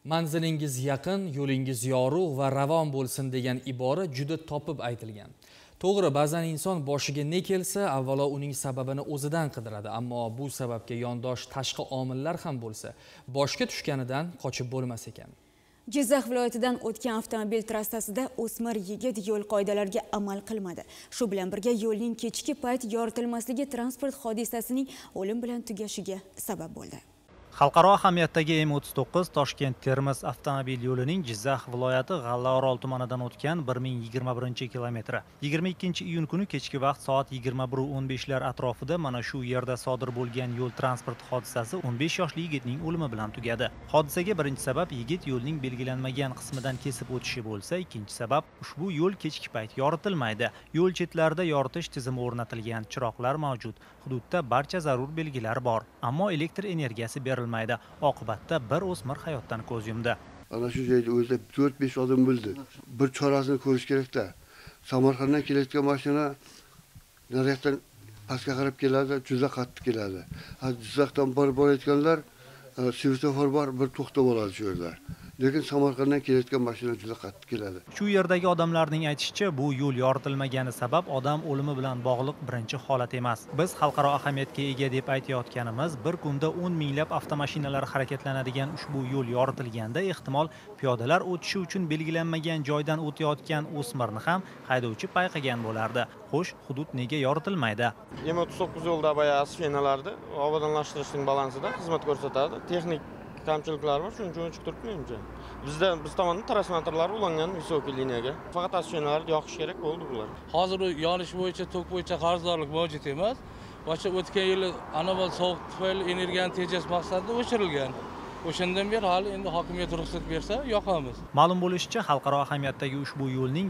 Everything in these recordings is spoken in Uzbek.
Manzilingiz yaqin, yo'lingiz yorug' va ravon bo'lsin degan ibora juda topib aytilgan. To'g'ri, ba'zan inson boshiga ne kelsa, avvalo uning sababini o'zidan qidiradi, ammo bu sababga yondosh tashqi omillar ham bo'lsa, boshga tushganidan qochib bo'lmas ekan. Jizzax viloyatidan o'tgan avtomobil trassasida o'smir yigit yo'l qoidalariga amal qilmadi. Shu bilan birga yo'lning kechki payt yoritilmasligi transport hodisasining o'lim bilan tugashiga sabab bo'ldi. Xalqaro ahamiyatdagi M39 Toshkent-Termiz avtomobil yo'lining Jizzax viloyati G'allaorol tumanidan o'tgan 1021-kilometri 22-iyun kuni kechki vaqt soat 21:15 lar atrofida mana shu yerda sodir bo'lgan yo'l transport hodisasi 15 yoshli yigitning o'limi bilan tugadi. Hodisaga birinchi sabab yigit yo'lning belgilanmagan qismidan kesib o'tishi bo'lsa, ikkinchi sabab ushbu yo'l kechki payt yoritilmaydi. Yo'l chetlarida yoritish tizimi o'rnatilgan, chiroqlar mavjud. Hududda barcha zarur belgilar bor, ammo elektr energiyasi berilmaydi. Oqibatda bir o'smir hayotdan ko'z yumdi. Ana shu joyda o'zida 4-5 odam o'ldi. Bir chorasini ko'rish kerak-da. Samarqanddan kelayotgan mashina naryoqdan pastga qarab keladi, juda qattiq keladi. Jizzaxdan borayotganlar svetofor bor, bir to'xtab oladi shu yerda. Lekin Samarqanddan kelayotgan mashina juda qattiq keladi. Shu yerdagi odamlarning aytishicha, bu yo'l yoritilmagani sabab odam o'limi bilan bog'liq birinchi holat emas. Biz xalqaro ahamiyatga ega deb aytayotganimiz, bir kunda 10 minglab avtomashinalar harakatlanadigan ushbu yo'l yoritilganda ehtimol piyodalar o'tishi uchun belgilanmagan joydan o'tayotgan o'smirni ham haydovchi payqagan bo'lardi. Xo'sh, hudud nega yoritilmaydi? M39 yo'lda boya asfinalarda obodonlashtirishning balansida xizmat ko'rsatadi. Texnik kamchiliklar bor, shuning uchun o'chib turibdi menimcha. Biz tomonidan transformatorlar ulangan visokiy liniyaga. Faqat asfinalarni yoqish kerak bo'ldi bular. Hozir yonish bo'yicha, tok bo'yicha qarzdorlik mavjud emas. Boshqa o'tgan yili anomal sovuq tufayli energiyani tejash maqsadida o'chirilgan. O'shandan beri hali endi hokimiyat ruxsat bersa yoqamiz. Ma'lum bo'lishicha, xalqaro ahamiyatdagi ushbu yo'lning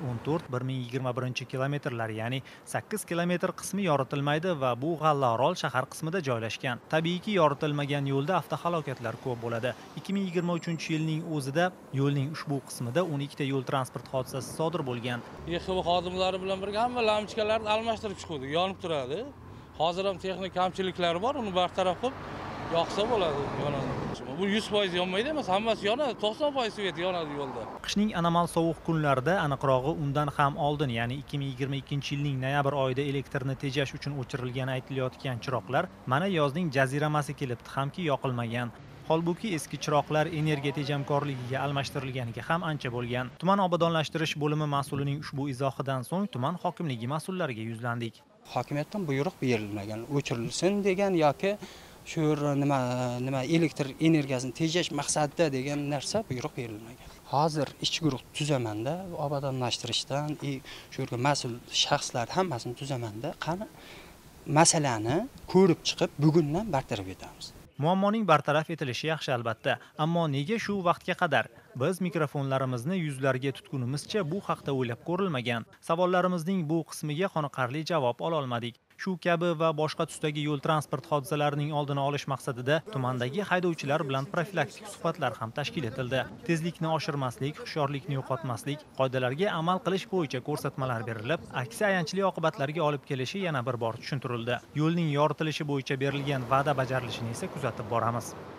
1014-1021 ya'ni 8 kilometr qismi yoritilmaydi va bu G'allaorol shahar qismida joylashgan. Tabiiyki, yoritilmagan yo'lda avtohalokatlar ko'p bo'ladi. 2023-yilning o'zida yo'lning ushbu qismida 12 ta yo'l transport hodisasi sodir bo'lgan. YHV xodimlari bilan birga hamma lampochkalarni almashtirib chiqdi, yonib turadi. Hozir ham texnik kamchiliklari bor, uni bartaraf qilib yoqsa bo'ladi, yonadi. Bu 100% yonmaydi emas, hammasi yonadi, 90% svet yonadi yo'lda. Qishning anomal sovuq kunlarida, aniqrog'i undan ham oldin, ya'ni 2022-yilning noyabr oyida elektrni tejash uchun o'chirilgani aytilayotgan chiroqlar mana yozning jaziramasi kelibdi hamki yoqilmagan. Holbuki eski chiroqlar energiya tejamkorligiga almashtirilganiga ham ancha bo'lgan. Tuman obodonlashtirish bo'limi mas'ulining ushbu izohidan so'ng tuman hokimligi mas'ullariga yuzlandik. Hokimiyatdan buyruq berilmagan, o'chirilsin degan yoki shu nima elektr energiyasini tejash maqsadida degan narsa buyruq berilmagan. Hozir ichki guruh tuzamanda, obodonlashtirishdan shu yerga mas'ul shaxslar hammasini tuzamanda, qani masalani ko'rib chiqib, bugundan bartaraf etamiz. Muammoning bartaraf etilishi yaxshi albatta, ammo nega shu vaqtga qadar? Biz mikrofonlarimizni yuzlarga tutgunimizcha bu haqda o'ylab ko'rilmagan. Savollarimizning bu qismiga qoniqarli javob ola olmadik. Shu kabi va boshqa tusdagi yo'l transport hodisalarining oldini olish maqsadida tumandagi haydovchilar bilan profilaktik suhbatlar ham tashkil etildi. Tezlikni oshirmaslik, hushyorlikni yo'qotmaslik, qoidalarga amal qilish bo'yicha ko'rsatmalar berilib, aksi ayanchli oqibatlarga olib kelishi yana bir bor tushuntirildi. Yo'lning yoritilishi bo'yicha berilgan va'da bajarilishini esa kuzatib boramiz.